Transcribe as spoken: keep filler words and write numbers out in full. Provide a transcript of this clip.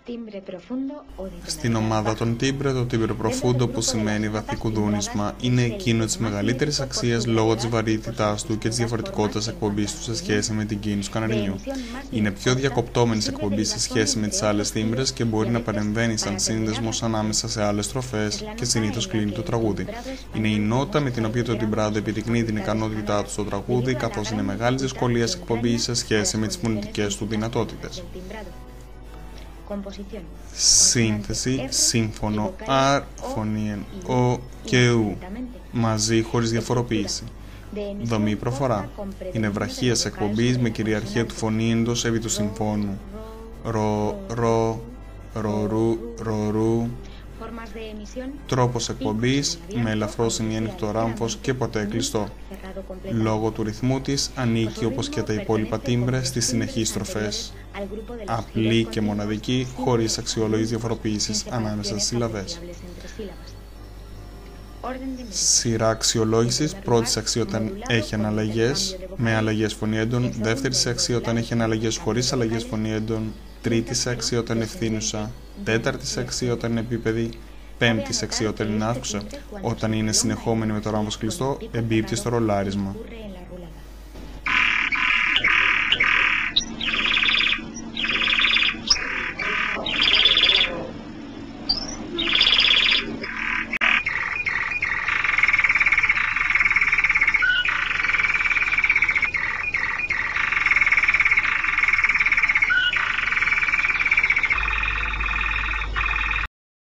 Στην ομάδα των τίμπρε, το τίμπρε προφούντο, που σημαίνει βαθύ κουδούνισμα, είναι εκείνο της μεγαλύτερης αξίας λόγω της βαρύτητάς του και της διαφορετικότητας εκπομπής του σε σχέση με την κίνηση του καναρινιού. Είναι πιο διακοπτόμενης εκπομπής σε σχέση με τις άλλες τίμπρες και μπορεί να παρεμβαίνει σαν σύνδεσμος ανάμεσα σε άλλες στροφές και συνήθως κλείνει το τραγούδι. Είναι η νότα με την οποία το τιμπράντο επιδεικνύει την ικανότητά του στο τραγούδι, καθώς είναι μεγάλης δυσκολίας εκπομπής σε σχέση με τις φωνητικές του δυνατότητες. Σύνθεση, σύμφωνο, αρ, φωνή, ο και ου, μαζί χωρίς διαφοροποίηση. Δομή προφορά. Είναι βραχίας εκπομπής με κυριαρχία του φωνήεντος επί του συμφώνου. Ρο, ρο, ρορού, ρορού. Τρόπος εκπομπής με ελαφρώς σημειένικτο ράμφος και ποτέ κλειστό. Λόγω του ρυθμού της ανήκει, όπως και τα υπόλοιπα τίμπρε, στις συνεχείς στροφές. Απλή και μοναδική, χωρίς αξιόλογης διαφοροποίησης ανάμεσα στις συλλαβές. Σειρά αξιολόγησης: πρώτη αξία όταν έχει αναλλαγές με αλλαγές φωνήεντων, δεύτερη αξία όταν έχει αναλλαγές χωρίς αλλαγές φωνήεντων, τρίτη αξία όταν είναι ευθύνουσα, τέταρτη αξία όταν είναι επίπεδη, πέμπτη αξία όταν είναι άκουσα. Όταν είναι συνεχόμενη με το ράμφος κλειστό, εμπίπτει στο ρολάρισμα.